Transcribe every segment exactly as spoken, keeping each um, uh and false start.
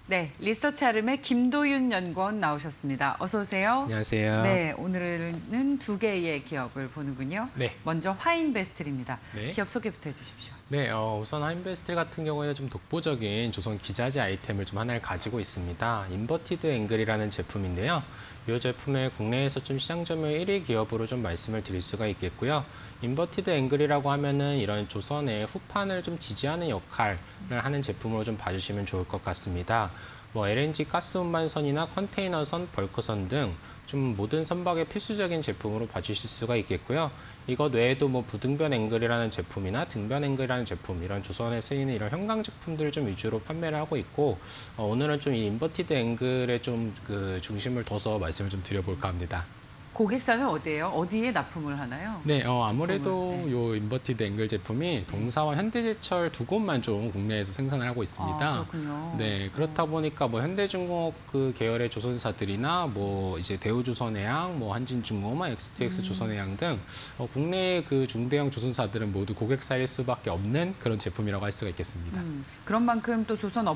네, 리서치 아름의 김도윤 연구원 나오셨습니다. 어서 오세요. 안녕하세요. 네, 오늘은 두 개의 기업을 보는군요. 네. 먼저 화인베스틀입니다. 네. 기업 소개부터 해주십시오. 네, 어, 우선 화인베스틀 같은 경우에는 좀 독보적인 조선 기자재 아이템을 좀 하나를 가지고 있습니다. 인버티드 앵글이라는 제품인데요. 이 제품의 국내에서 좀 시장 점유율 일 위 기업으로 좀 말씀을 드릴 수가 있겠고요. 인버티드 앵글이라고 하면은 이런 조선의 후판을 좀 지지하는 역할을 하는 제품으로 좀 봐주시면 좋을 것 같습니다. 뭐 엘엔지 가스 운반선이나 컨테이너선, 벌크선 등 좀 모든 선박의 필수적인 제품으로 봐주실 수가 있겠고요. 이것 외에도 뭐 부등변 앵글이라는 제품이나 등변 앵글이라는 제품, 이런 조선에 쓰이는 이런 형광 제품들을 좀 위주로 판매를 하고 있고, 어, 오늘은 좀 이 인버티드 앵글에 좀 그 중심을 둬서 말씀을 좀 드려볼까 합니다. 고객사는 어디예요? 어디에 납품을 하나요? 네, 어, 아무래도 네. 요 인버티드 앵글 제품이 동사와 현대제철 두 곳만 좀 국내에서 생산을 하고 있습니다. 아, 그렇군요. 네, 그렇다 보니까 뭐 현대중공업 그 계열의 조선사들이나 뭐 이제 대우조선해양, 뭐 한진중공업, 엑스티엑스 음. 조선해양 등 어, 국내 그 중대형 조선사들은 모두 고객사일 수밖에 없는 그런 제품이라고 할 수가 있겠습니다. 음, 그런 만큼 또 조선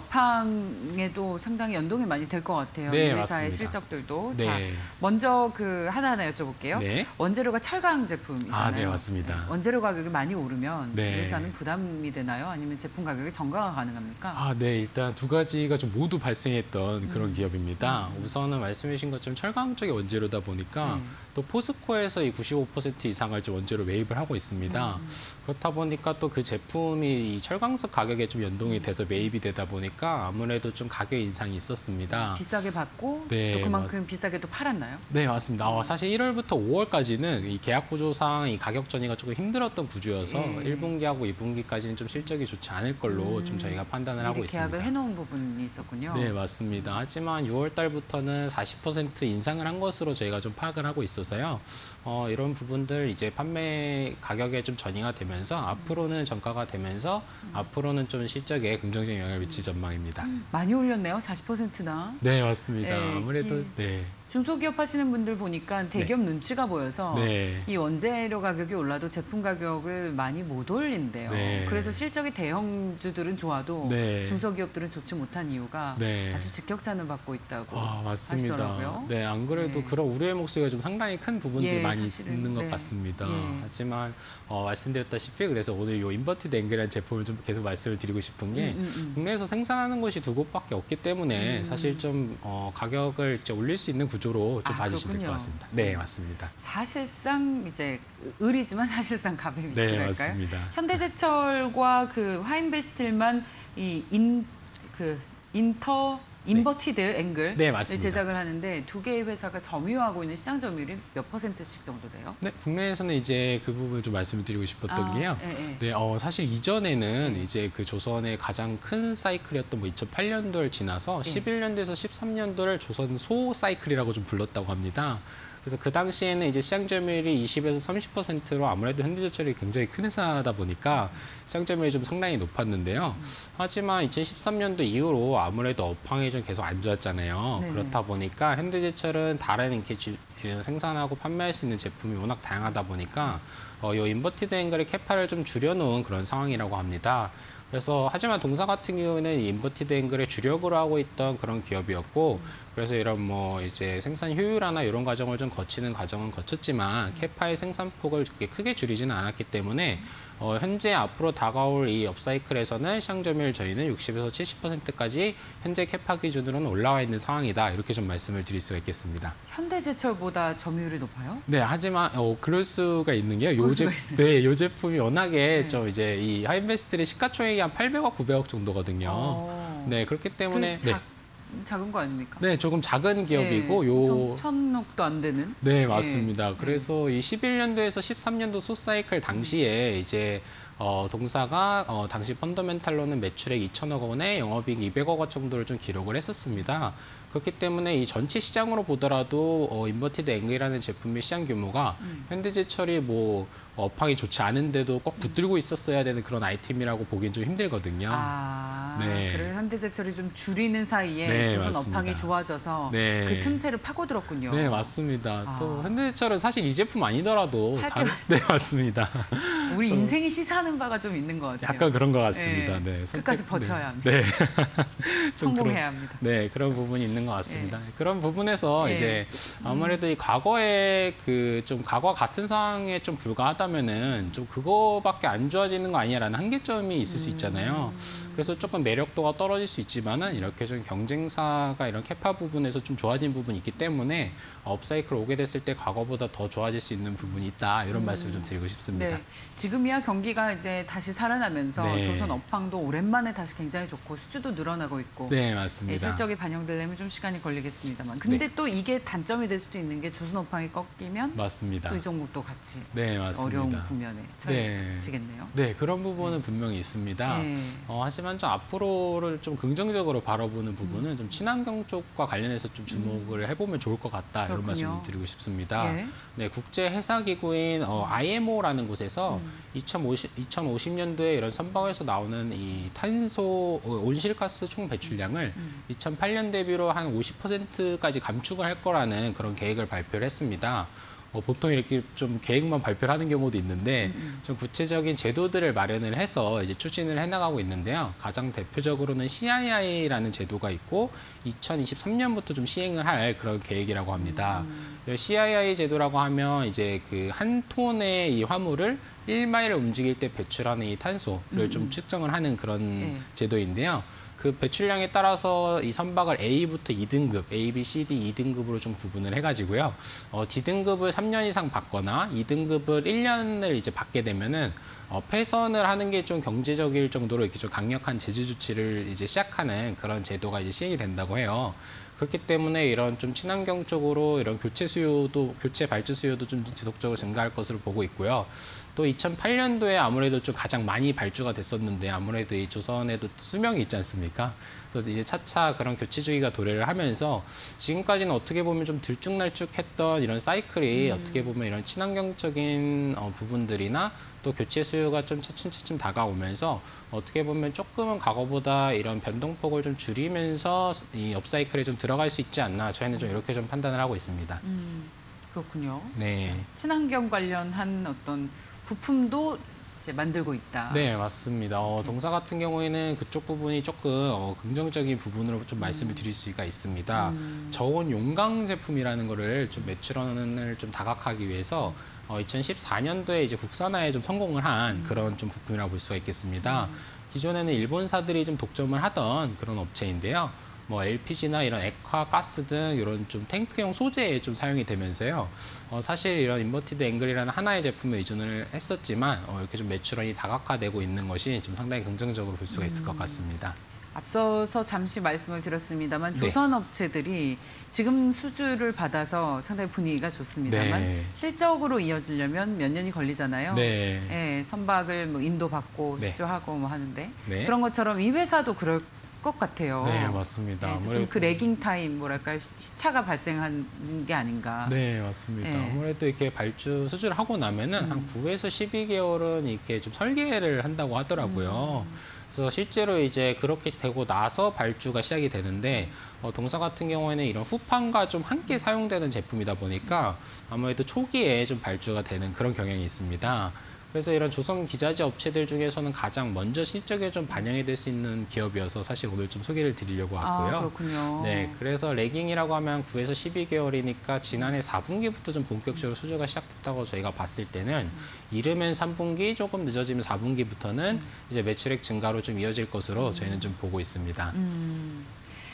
업황에도 상당히 연동이 많이 될 것 같아요. 네, 이 회사의 맞습니다. 실적들도. 네. 자, 먼저 그 하나하나 여쭤볼게요. 네. 원재료가 철강 제품이잖아요. 아, 네, 맞습니다. 원재료 가격이 많이 오르면 네. 이 회사는 부담이 되나요? 아니면 제품 가격에 정가가 가능합니까? 아, 네. 일단 두 가지가 좀 모두 발생했던 그런 음. 기업입니다. 우선은 말씀해 주신 것처럼 철강 쪽의 원재료다 보니까 네. 또 포스코에서 이 구십오 퍼센트 이상을 좀 원재료 매입을 하고 있습니다. 음. 그렇다 보니까 또 그 제품이 이 철강석 가격에 좀 연동이 돼서 매입이 되다 보니까 아무래도 좀 가격 인상이 있었습니다. 비싸게 받고 네, 또 그만큼 비싸게 또 팔았나요? 네, 맞습니다. 어, 사실 일월부터 오월까지는 이 계약 구조상 이 가격 전이가 조금 힘들었던 구조여서 예. 일 분기하고 이 분기까지는 좀 실적이 좋지 않을 걸로 음. 좀 저희가 판단을 하고 미리 있습니다. 계약을 해놓은 부분이 있었군요. 네, 맞습니다. 하지만 유월 달부터는 사십 퍼센트 인상을 한 것으로 저희가 좀 파악을 하고 있어서요. 어, 이런 부분들 이제 판매 가격에 좀 전이가 되면서 앞으로는 전가가 되면서 음. 앞으로는 좀 실적에 긍정적인 영향을 미칠 전망입니다. 많이 올렸네요. 사십 퍼센트나. 네, 맞습니다. 네, 아무래도 기- 네. 중소기업 하시는 분들 보니까 대기업 눈치가 보여서 네. 이 원재료 가격이 올라도 제품 가격을 많이 못 올린대요. 네. 그래서 실적이 대형주들은 좋아도 네. 중소기업들은 좋지 못한 이유가 네. 아주 직격탄을 받고 있다고 아, 맞습니다. 하시더라고요. 네, 안 그래도 네. 그런 우려의 목소리가 좀 상당히 큰 부분들이 예, 많이 사실은, 있는 것 네. 같습니다. 예. 하지만 어, 말씀드렸다시피 그래서 오늘 이 인버티드 앵글이라는 제품을 좀 계속 말씀을 드리고 싶은 게 음, 음, 음. 국내에서 생산하는 곳이 두 곳밖에 없기 때문에 음. 사실 좀 어, 가격을 이제 올릴 수 있는 구조로 좀 아, 봐주시면 될 그렇군요. 것 같습니다. 네, 맞습니다. 사실상 이제 을이지만 사실상 갑의 위치랄까요? 네, 맞습니다. 현대제철과 그 화인베스틀만 이 인 그 인터 인버티드 앵글을 네, 맞습니다. 제작을 하는데 두 개의 회사가 점유하고 있는 시장 점유율이 몇 퍼센트씩 정도 돼요? 네, 국내에서는 이제 그 부분을 좀 말씀을 드리고 싶었던 아, 게요. 예, 예. 네, 어, 사실 이전에는 네. 이제 그 조선의 가장 큰 사이클이었던 뭐 이천팔 년도를 지나서 네. 십일 년도에서 십삼 년도를 조선 소 사이클이라고 좀 불렀다고 합니다. 그래서 그 당시에는 이제 시장 점유율이 이십에서 삼십 퍼센트로 아무래도 현대제철이 굉장히 큰 회사다 보니까 시장 점유율이 좀 상당히 높았는데요. 하지만 이천십삼 년도 이후로 아무래도 업황이 좀 계속 안 좋았잖아요. 네네. 그렇다 보니까 현대제철은 다른 이렇게 지- 생산하고 판매할 수 있는 제품이 워낙 다양하다 보니까 어, 이 인버티드 앵글의 캐파를 좀 줄여놓은 그런 상황이라고 합니다. 그래서 하지만 동사 같은 경우에는 이 인버티드 앵글의 주력으로 하고 있던 그런 기업이었고 그래서 이런 뭐 이제 생산 효율화나 이런 과정을 좀 거치는 과정은 거쳤지만 캐파의 생산폭을 그렇게 크게 줄이지는 않았기 때문에 어, 현재 앞으로 다가올 이 업사이클에서는 시장 점유율 저희는 육십에서 칠십 퍼센트까지 현재 캐파 기준으로는 올라와 있는 상황이다 이렇게 좀 말씀을 드릴 수가 있겠습니다. 현대제철보다 점유율이 높아요? 네, 하지만 어, 그럴 수가 있는 게요. 요, 그럴 제, 수가 있어요. 네, 요 제품이 워낙에 네. 좀 이제 이 하인베스트의 시가총액이 한 팔백억, 구백억 정도거든요. 어. 네, 그렇기 때문에 그 작, 작은 거 아닙니까? 네, 네, 조금 작은 기업이고 예, 요 좀 천억도 안 되는. 네, 맞습니다. 예. 그래서 이 십일 년도에서 십삼 년도 소사이클 당시에 이제 어, 동사가 어, 당시 펀더멘탈로는 매출액 이천억 원에 영업이익 이백억 원 정도를 좀 기록을 했었습니다. 그렇기 때문에 이 전체 시장으로 보더라도 어, 인버티드 앵글이라는 제품의 시장 규모가 음. 현대제철이 뭐 업황이 좋지 않은데도 꼭 붙들고 있었어야 되는 그런 아이템이라고 보기엔 좀 힘들거든요. 아, 네. 그래서 현대제철이 좀 줄이는 사이에 네, 조선 맞습니다. 업황이 좋아져서 네. 그 틈새를 파고들었군요. 네, 맞습니다. 아. 또 현대제철은 사실 이 제품 아니더라도 할 다른 게 네, 맞습니다. 우리 인생이 시사하는 바가 좀 있는 것 같아요. 약간 그런 것 같습니다. 네. 네. 끝까지 선택- 버텨야 합니다. 네. 좀 성공해야 그런- 합니다. 네, 그런 부분이 있는 것 같습니다. 그런 부분에서 네. 이제 아무래도 이 과거에 그 좀 과거 같은 상황에 좀 불과하다면은 좀 그거밖에 안 좋아지는 거 아니야라는 한계점이 있을 수 있잖아요. 그래서 조금 매력도가 떨어질 수 있지만은 이렇게 좀 경쟁사가 이런 캐파 부분에서 좀 좋아진 부분이 있기 때문에 업사이클 오게 됐을 때 과거보다 더 좋아질 수 있는 부분이 있다 이런 말씀을 좀 드리고 싶습니다. 네, 지금이야 경기가 이제 다시 살아나면서 네. 조선 업황도 오랜만에 다시 굉장히 좋고 수주도 늘어나고 있고 네, 네, 맞습니다. 실적이 반영되려면 좀 시간이 걸리겠습니다만 근데 네. 또 이게 단점이 될 수도 있는 게 조선 업황이 꺾이면 맞습니다. 또 이 종목도 같이 네, 맞습니다. 어려운 국면에 네. 처해지겠네요. 네, 그런 부분은 분명히 있습니다. 네. 어, 하지만 좀 앞으로를 좀 긍정적으로 바라보는 부분은 좀 친환경 쪽과 관련해서 좀 주목을 해보면 좋을 것 같다 이런 그렇군요. 말씀을 드리고 싶습니다. 예. 네, 국제 회사 기구인 어, 아이엠오라는 곳에서 음. 이천오십 년도에 이런 선박에서 나오는 이 탄소 어, 온실가스 총 배출량을 음. 이천팔 년 대비로 한 오십 퍼센트까지 감축을 할 거라는 그런 계획을 발표를 했습니다. 어, 보통 이렇게 좀 계획만 발표를 하는 경우도 있는데 음, 좀 구체적인 제도들을 마련을 해서 이제 추진을 해나가고 있는데요. 가장 대표적으로는 씨아이아이라는 제도가 있고 이천이십삼 년부터 좀 시행을 할 그런 계획이라고 합니다. 음. 씨아이아이 제도라고 하면 이제 그 한 톤의 이 화물을 일 마일을 움직일 때 배출하는 이 탄소를 좀 측정을 하는 그런 네. 제도인데요. 그 배출량에 따라서 이 선박을 A부터 이 등급, A, B, C, D 이 등급으로 좀 구분을 해가지고요. 어, D 등급을 삼 년 이상 받거나 이 등급을 일 년을 이제 받게 되면은 어, 폐선을 하는 게 좀 경제적일 정도로 이렇게 좀 강력한 제재 조치를 이제 시작하는 그런 제도가 이제 시행이 된다고 해요. 그렇기 때문에 이런 좀 친환경 쪽으로 이런 교체 수요도, 교체 발주 수요도 좀 지속적으로 증가할 것으로 보고 있고요. 또 이천팔 년도에 아무래도 좀 가장 많이 발주가 됐었는데 아무래도 이 조선에도 수명이 있지 않습니까? 그래서 이제 차차 그런 교체 주기가 도래를 하면서 지금까지는 어떻게 보면 좀 들쭉날쭉했던 이런 사이클이 음. 어떻게 보면 이런 친환경적인 어, 부분들이나 또 교체 수요가 좀 차츰차츰 다가오면서 어떻게 보면 조금은 과거보다 이런 변동폭을 좀 줄이면서 이 업사이클에 좀 들어갈 수 있지 않나 저희는 좀 이렇게 좀 판단을 하고 있습니다. 음, 그렇군요. 네. 친환경 관련한 어떤 부품도 이제 만들고 있다. 네, 맞습니다. 어, 동사 같은 경우에는 그쪽 부분이 조금 어, 긍정적인 부분으로 좀 말씀을 드릴 수가 있습니다. 음. 저온 용광 제품이라는 거를 좀 매출원을 좀 다각하기 위해서 어, 이천십사 년도에 이제 국산화에 좀 성공을 한 그런 좀 부품이라고 볼 수가 있겠습니다. 기존에는 일본사들이 좀 독점을 하던 그런 업체인데요. 뭐 엘피지나 이런 액화 가스 등 이런 좀 탱크용 소재에 좀 사용이 되면서요. 어, 사실 이런 인버티드 앵글이라는 하나의 제품에 의존을 했었지만 어, 이렇게 좀 매출원이 다각화되고 있는 것이 좀 상당히 긍정적으로 볼 수가 있을 것 같습니다. 앞서서 잠시 말씀을 드렸습니다만 네. 조선 업체들이 지금 수주를 받아서 상당히 분위기가 좋습니다만 네. 실적으로 이어지려면 몇 년이 걸리잖아요. 네. 예, 선박을 뭐 인도받고 네. 수주하고 뭐 하는데 네. 그런 것처럼 이 회사도 그럴 것 같아요. 네, 맞습니다. 좀 그 레깅 타임 뭐랄까요 시- 시차가 발생한 게 아닌가. 네, 맞습니다. 네. 아무래도 이렇게 발주 수주를 하고 나면은 음. 한 구에서 십이 개월은 이렇게 좀 설계를 한다고 하더라고요. 그래서 실제로 이제 그렇게 되고 나서 발주가 시작이 되는데 어, 동사 같은 경우에는 이런 후판과 좀 함께 사용되는 제품이다 보니까 아무래도 초기에 좀 발주가 되는 그런 경향이 있습니다. 그래서 이런 조선 기자재 업체들 중에서는 가장 먼저 실적에 좀 반영이 될 수 있는 기업이어서 사실 오늘 좀 소개를 드리려고 왔고요. 아, 그렇군요. 네, 그래서 레깅이라고 하면 구에서 십이 개월이니까 지난해 사 분기부터 좀 본격적으로 수주가 시작됐다고 저희가 봤을 때는 이르면 삼 분기, 조금 늦어지면 사 분기부터는 이제 매출액 증가로 좀 이어질 것으로 저희는 좀 보고 있습니다. 음.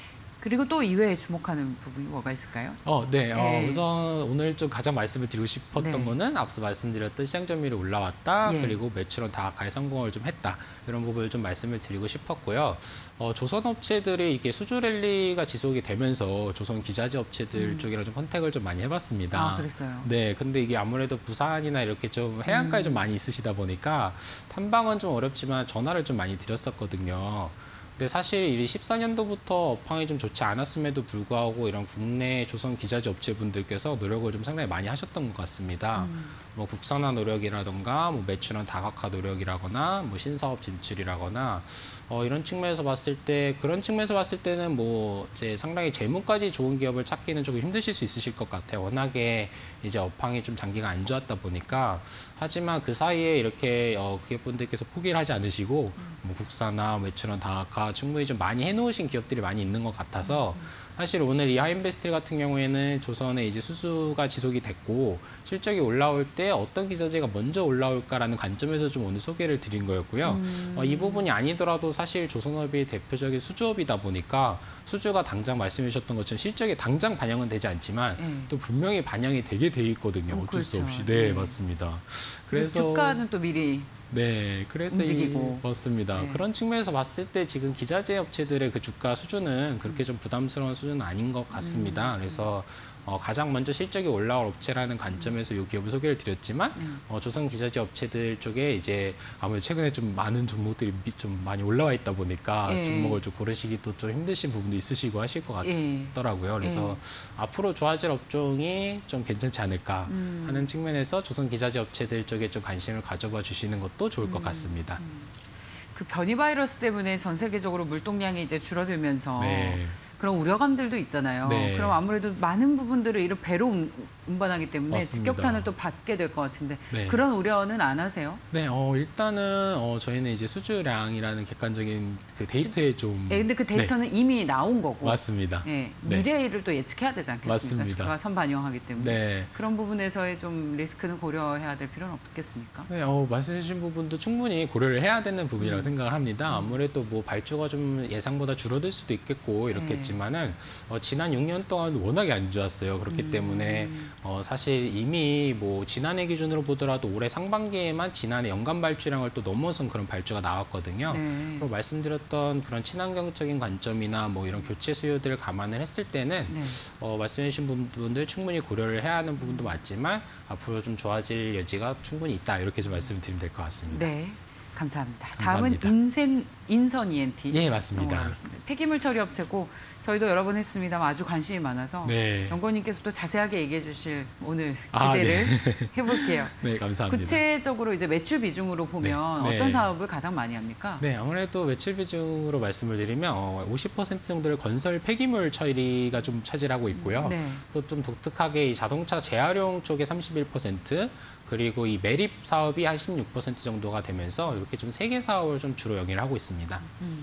그리고 또 이외에 주목하는 부분이 뭐가 있을까요? 어, 네. 어, 네. 우선 오늘 좀 가장 말씀을 드리고 싶었던 네. 거는 앞서 말씀드렸던 시장 점유율이 올라왔다. 예. 그리고 매출원 다각화에 성공을 좀 했다. 이런 부분을 좀 말씀을 드리고 싶었고요. 어, 조선 업체들이 이게 수주 랠리가 지속이 되면서 조선 기자재 업체들 쪽이랑 좀 컨택을 좀 많이 해봤습니다. 음. 아, 그랬어요. 네, 근데 이게 아무래도 부산이나 이렇게 좀 해안가에 음. 좀 많이 있으시다 보니까 탐방은 좀 어렵지만 전화를 좀 많이 드렸었거든요. 근데 사실 이 십사 년도부터 업황이 좀 좋지 않았음에도 불구하고 이런 국내 조선 기자재 업체분들께서 노력을 좀 상당히 많이 하셨던 것 같습니다. 음. 뭐 국산화 노력이라던가 뭐 매출원 다각화 노력이라거나 뭐 신사업 진출이라거나 어, 이런 측면에서 봤을 때 그런 측면에서 봤을 때는 뭐 이제 상당히 재무까지 좋은 기업을 찾기는 조금 힘드실 수 있으실 것 같아요. 워낙에 이제 업황이 좀 장기가 안 좋았다 보니까 하지만 그 사이에 이렇게 어, 기업분들께서 포기를 하지 않으시고 뭐 국산화 매출원 다각화 충분히 좀 많이 해놓으신 기업들이 많이 있는 것 같아서 사실 오늘 이 하인베스트 같은 경우에는 조선의 이제 수주가 지속이 됐고 실적이 올라올 때 어떤 기자재가 먼저 올라올까라는 관점에서 좀 오늘 소개를 드린 거였고요. 음. 어, 이 부분이 아니더라도 사실 조선업이 대표적인 수주업이다 보니까 수주가 당장 말씀해 주셨던 것처럼 실적에 당장 반영은 되지 않지만 네. 또 분명히 반영이 되게 돼 있거든요. 어, 어쩔 수 그렇죠. 없이. 네, 네. 맞습니다. 그래서 그래서 주가는 또 미리 네, 그래서 움직이고. 이, 맞습니다. 네. 그런 측면에서 봤을 때 지금 기자재 업체들의 그 주가 수준은 그렇게 좀 부담스러운 수준은 아닌 것 같습니다. 음. 그래서 어, 가장 먼저 실적이 올라올 업체라는 관점에서 이 기업을 소개를 드렸지만 음. 어, 조선 기자재 업체들 쪽에 이제 아무래도 최근에 좀 많은 종목들이 미- 좀 많이 올라와 있다 보니까 예. 종목을 좀 고르시기도 좀 힘드신 부분도 있으시고 하실 것 예. 같더라고요. 그래서 앞으로 좋아질 업종이 좀 괜찮지 않을까 음. 하는 측면에서 조선 기자재 업체들 쪽에 좀 관심을 가져봐 주시는 것도 좋을 것 같습니다. 그 변이 바이러스 때문에 전 세계적으로 물동량이 이제 줄어들면서 네. 그런 우려감들도 있잖아요. 네. 그럼 아무래도 많은 부분들을 이런 배로 운- 운반하기 때문에 맞습니다. 직격탄을 또 받게 될 것 같은데 네. 그런 우려는 안 하세요? 네, 어, 일단은 어, 저희는 이제 수주량이라는 객관적인 그 데이터에 좀 예, 근데 그 네, 데이터는 이미 나온 거고 맞습니다. 예, 네. 미래를 또 예측해야 되지 않겠습니까? 맞습니다. 주가가 선반영하기 때문에 네. 그런 부분에서의 좀 리스크는 고려해야 될 필요는 없겠습니까? 네, 어, 말씀해주신 부분도 충분히 고려를 해야 되는 부분이라고 생각을 합니다. 아무래도 뭐 발주가 좀 예상보다 줄어들 수도 있겠고 이렇겠지만은 어, 지난 육 년 동안 워낙에 안 좋았어요. 그렇기 음. 때문에 어, 사실 이미 뭐 지난해 기준으로 보더라도 올해 상반기에만 지난해 연간 발주량을 또 넘어선 그런 발주가 나왔거든요. 네. 그리고 말씀드렸던 그런 친환경적인 관점이나 뭐 이런 교체 수요들을 감안을 했을 때는 네. 어, 말씀해주신 부분들 충분히 고려를 해야 하는 부분도 맞지만 앞으로 좀 좋아질 여지가 충분히 있다 이렇게 좀 말씀드리면 될 것 같습니다. 네. 감사합니다. 감사합니다. 다음은 인센, 인선 이엔티. 예, 맞습니다. 넘어가겠습니다. 폐기물 처리 업체고 저희도 여러 번 했습니다만 아주 관심이 많아서 네. 연구원님께서 또 자세하게 얘기해 주실 오늘 아, 기대를 네. 해볼게요. 네, 감사합니다. 구체적으로 이제 매출 비중으로 보면 네. 네. 어떤 사업을 가장 많이 합니까? 네, 아무래도 매출 비중으로 말씀을 드리면 어, 오십 퍼센트 정도를 건설 폐기물 처리가 좀 차지하고 있고요. 네. 또 좀 독특하게 이 자동차 재활용 쪽에 삼십일 퍼센트 그리고 이 매립 사업이 한 십육 퍼센트 정도가 되면서 이렇게 좀 세 개 사업을 좀 주로 영위를 하고 있습니다.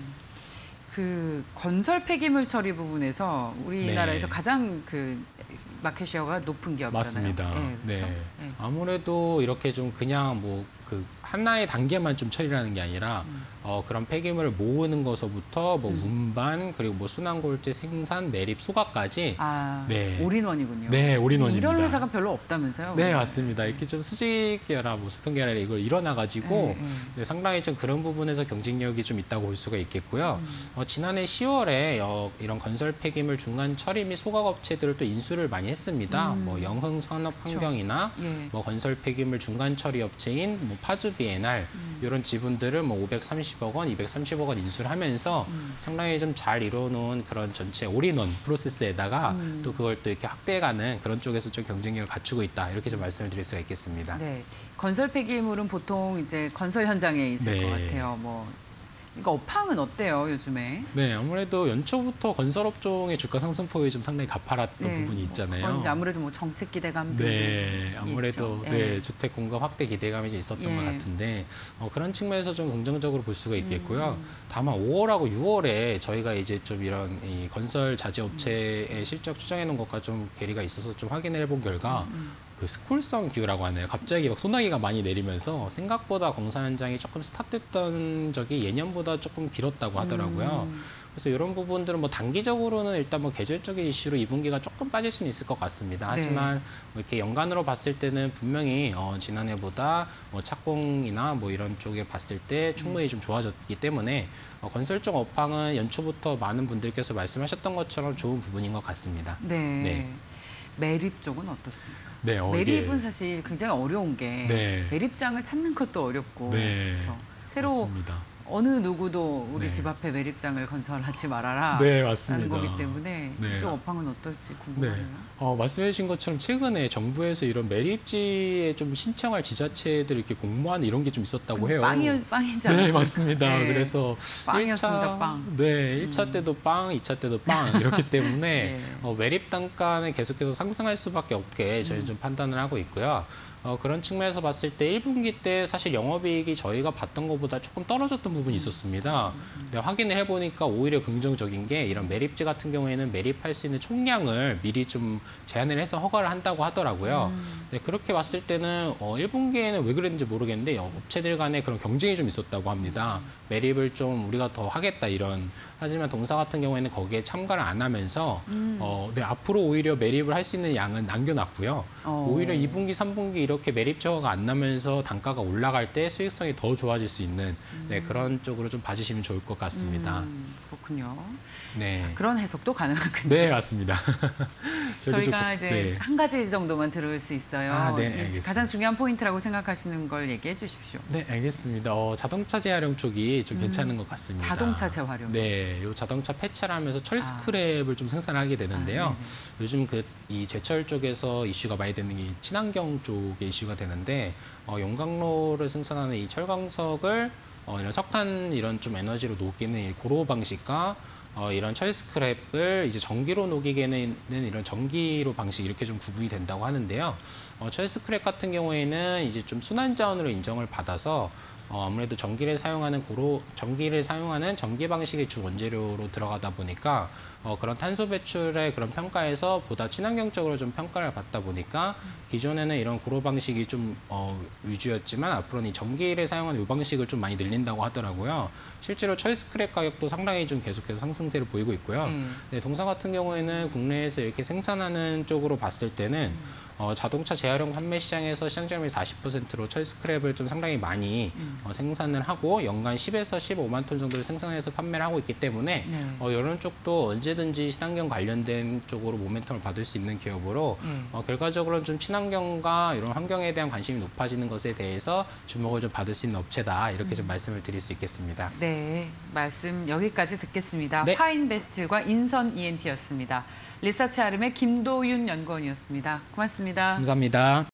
그 건설 폐기물 처리 부분에서 우리나라에서 네. 가장 그 마켓 쉐어가 높은 기업이잖아요. 맞습니다. 네, 그렇죠? 네. 네. 아무래도 이렇게 좀 그냥 뭐 그 하나의 단계만 좀 처리하는 게 아니라 음. 어, 그런 폐기물을 모으는 것서부터 뭐 운반 그리고 뭐 순환골재 생산 매립 소각까지 아, 네. 올인원이군요. 네, 올인원입니다. 이런 회사가 별로 없다면서요? 네, 맞습니다. 이렇게 좀 수직 계열화, 뭐 수평 계열화 이걸 일어나가지고 네, 네. 네, 상당히 좀 그런 부분에서 경쟁력이 좀 있다고 볼 수가 있겠고요. 음. 어, 지난해 시월에 어, 이런 건설 폐기물 중간 처리 및 소각 업체들을 또 인수를 많이 했습니다. 음. 뭐 영흥 산업 환경이나 예. 뭐 건설 폐기물 중간 처리 업체인 뭐 파주 비엔알 음. 이런 지분들을 뭐 오백삼십억 원, 이백삼십억 원 인수를 하면서 음. 상당히 좀 잘 이뤄놓은 그런 전체 올인원 프로세스에다가 음. 또 그걸 또 이렇게 확대해가는 그런 쪽에서 좀 경쟁력을 갖추고 있다 이렇게 좀 말씀을 드릴 수가 있겠습니다. 네. 건설 폐기물은 보통 이제 건설 현장에 있을 네. 것 같아요. 뭐 이거 업황은 어때요, 요즘에? 네, 아무래도 연초부터 건설업종의 주가 상승폭이 좀 상당히 가파랐던 부분이 있잖아요. 그건 이제 아무래도 뭐 정책 기대감 등이 네, 아무래도 있죠. 네, 예. 주택 공급 확대 기대감이 좀 있었던 예. 것 같은데 어, 그런 측면에서 좀 긍정적으로 볼 수가 있겠고요. 음. 다만 오월하고 유월에 저희가 이제 좀 이런 이 건설 자재 업체의 실적 추정해 놓은 것과 좀 괴리가 있어서 좀 확인을 해본 결과 음. 그 스콜성 기후라고 하네요. 갑자기 막 소나기가 많이 내리면서 생각보다 공사 현장이 조금 스탑됐던 적이 예년보다 조금 길었다고 하더라고요. 음. 그래서 이런 부분들은 뭐 단기적으로는 일단 뭐 계절적인 이슈로 이 분기가 조금 빠질 수는 있을 것 같습니다. 하지만 뭐 이렇게 연간으로 봤을 때는 분명히 어, 지난해보다 뭐 착공이나 뭐 이런 쪽에 봤을 때 충분히 좀 좋아졌기 때문에 어, 건설 쪽 업황은 연초부터 많은 분들께서 말씀하셨던 것처럼 좋은 부분인 것 같습니다. 네. 네. 매립 쪽은 어떻습니까? 네, 어, 매립은 이게- 사실 굉장히 어려운 게 네. 매립장을 찾는 것도 어렵고 네. 그렇죠. 새로 맞습니다. 어느 누구도 우리 네. 집 앞에 매립장을 건설하지 말아라. 네, 라는 맞습니다. 거기 때문에 네. 이쪽 업황은 어떨지 네. 궁금하네요. 어, 말씀해 주신 것처럼 최근에 정부에서 이런 매립지에 좀 신청할 지자체들 이렇게 공모하는 이런 게 좀 있었다고 해요. 빵이, 빵이지 않습니까? 네, 맞습니다. 네. 그래서 빵이었습니다, 일 차, 빵. 네, 일 차 때도 빵, 이 차 때도 빵 이렇기 때문에 네. 어, 매립 단가는 계속해서 상승할 수밖에 없게 저희는 음. 좀 판단을 하고 있고요. 어, 그런 측면에서 봤을 때 일 분기 때 사실 영업이익이 저희가 봤던 것보다 조금 떨어졌던 부분이 있었습니다. 근데 확인을 해보니까 오히려 긍정적인 게 이런 매립지 같은 경우에는 매립할 수 있는 총량을 미리 좀 제한을 해서 허가를 한다고 하더라고요. 음. 네, 그렇게 봤을 때는 어, 일 분기에는 왜 그랬는지 모르겠는데 업체들 간에 그런 경쟁이 좀 있었다고 합니다. 매립을 좀 우리가 더 하겠다 이런. 하지만 동사 같은 경우에는 거기에 참가를 안 하면서 음. 어, 네, 앞으로 오히려 매립을 할 수 있는 양은 남겨놨고요. 어. 오히려 이 분기, 삼 분기 이렇게 매립 저하가 안 나면서 단가가 올라갈 때 수익성이 더 좋아질 수 있는 네, 그런 쪽으로 좀 봐주시면 좋을 것 같습니다. 음, 그렇군요. 네, 그런 해석도 가능하군요. 네 맞습니다. 저희도 좀 저희가 고- 이제 네. 한 가지 정도만 들을 수 있어요. 아, 네, 이제 알겠습니다. 가장 중요한 포인트라고 생각하시는 걸 얘기해 주십시오. 네, 알겠습니다. 어, 자동차 재활용 쪽이 좀 괜찮은 것 같습니다. 음. 자동차 재활용. 네, 요 자동차 폐차를 하면서 철 스크랩을 좀 생산하게 되는데요. 아, 네네. 요즘 그 이 제철 쪽에서 이슈가 많이 되는 게 친환경 쪽에 이슈가 되는데 어, 용광로를 생산하는 이 철광석을 어, 이런 석탄 이런 좀 에너지로 녹이는 이 고로 방식과 어, 이런 철 스크랩을 이제 전기로 녹이게는 이런 전기로 방식 이렇게 좀 구분이 된다고 하는데요. 어, 철 스크랩 같은 경우에는 이제 좀 순환 자원으로 인정을 받아서 어, 아무래도 전기를 사용하는 고로 전기를 사용하는 전기 방식의 주 원재료로 들어가다 보니까 어, 그런 탄소 배출의 그런 평가에서 보다 친환경적으로 좀 평가를 받다 보니까 기존에는 이런 고로 방식이 좀 어, 위주였지만 앞으로는 이 전기를 사용하는 이 방식을 좀 많이 늘린다고 하더라고요. 실제로 철 스크랩 가격도 상당히 좀 계속해서 상승세를 보이고 있고요. 음. 네, 동사 같은 경우에는 국내에서 이렇게 생산하는 쪽으로 봤을 때는 어, 자동차 재활용 판매 시장에서 시장 점유율 사십 퍼센트로 철 스크랩을 좀 상당히 많이 음. 어, 생산을 하고 연간 십에서 십오만 톤 정도를 생산해서 판매를 하고 있기 때문에 네. 어, 이런 쪽도 언제든지 친환경 관련된 쪽으로 모멘텀을 받을 수 있는 기업으로 네. 어, 결과적으로는 좀 친환경과 이런 환경에 대한 관심이 높아지는 것에 대해서 주목을 좀 받을 수 있는 업체다 이렇게 좀 말씀을 드릴 수 있겠습니다. 네, 말씀 여기까지 듣겠습니다. 네. 파인베스틸과 인선 이엔티였습니다. 리서치 아름의 김도윤 연구원이었습니다. 고맙습니다. 감사합니다.